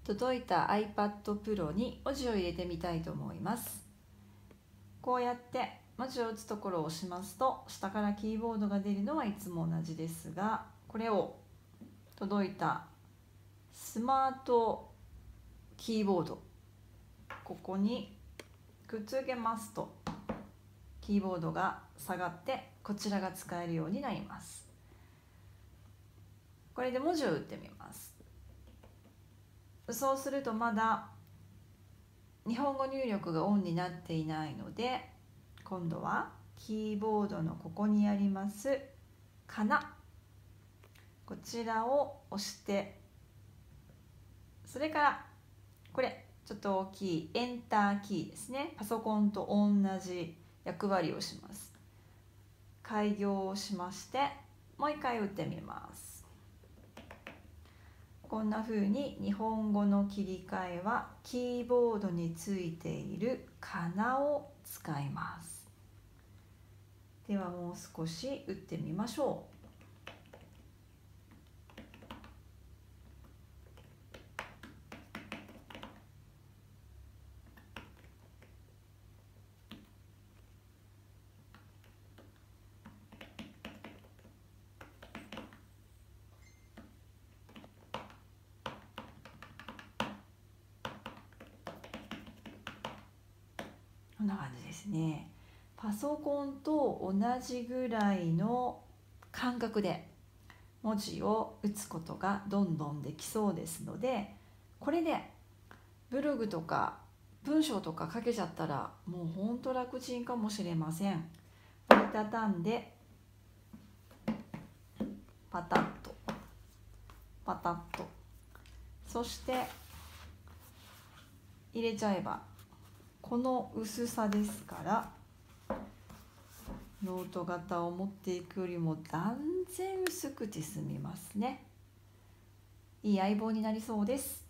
届いた iPad Pro に文字を入れてみたいと思います。こうやって文字を打つところを押しますと、下からキーボードが出るのはいつも同じですが、これを届いたスマートキーボード、ここにくっつけますと、キーボードが下がってこちらが使えるようになります。これで文字を打ってみます。そうするとまだ日本語入力がオンになっていないので、今度はキーボードのここにありますかな、こちらを押して、それからこれちょっと大きいエンターキーですね。パソコンと同じ役割をします。開業をしまして、もう一回打ってみます。こんな風に日本語の切り替えはキーボードについているかなを使います。ではもう少し打ってみましょう。こんな感じですね。パソコンと同じぐらいの感覚で文字を打つことがどんどんできそうですので、これでブログとか文章とか書けちゃったらもうほんと楽ちんかもしれません。折りたたんでパタッとパタッと、そして入れちゃえば、この薄さですからノート型を持っていくよりも断然薄くて済みますね。いい相棒になりそうです。